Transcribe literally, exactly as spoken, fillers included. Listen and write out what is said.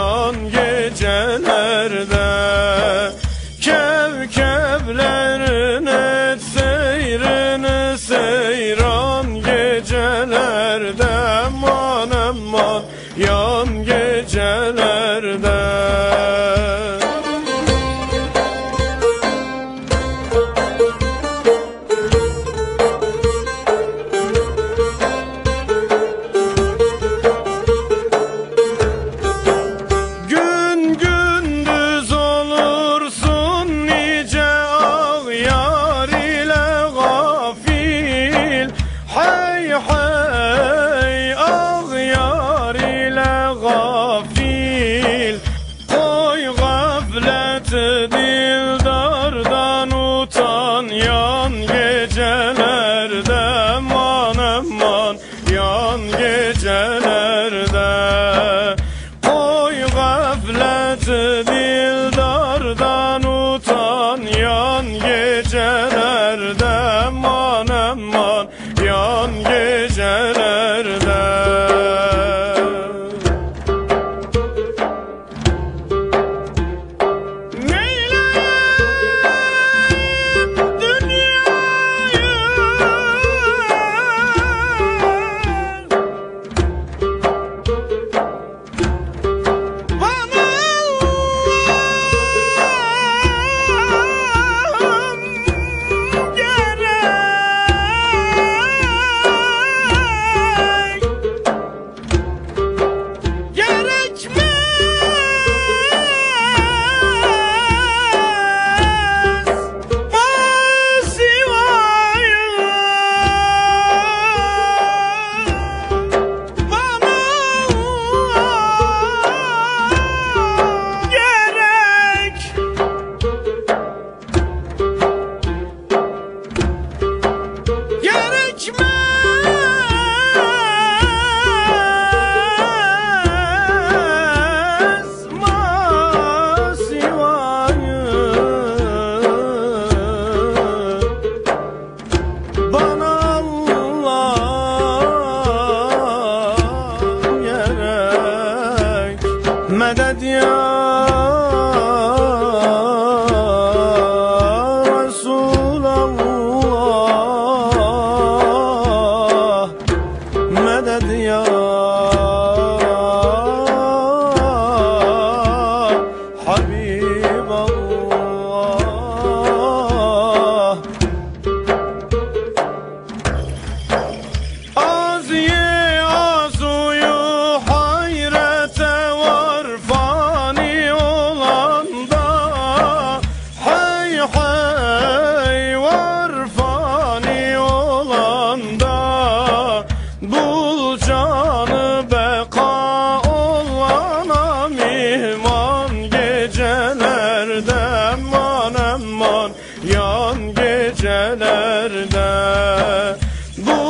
yan gecelerde. Kevkevlerin et seyrini seyran gecelerde. Aman aman yan gecelerde. Dildardan utan yan gecelerde. Aman aman yan gecelerde. Koy gafleti dildardan utan yan gecelerde. Aman aman yan gecelerde. Medet ya Resulallah, medet ya Habiballah. Az ye azuyu hayrete var fani olanda. Hay hay var fani olanda. Bul canı beka olana mihman gecelerde. Aman aman yan gecelerde. Bu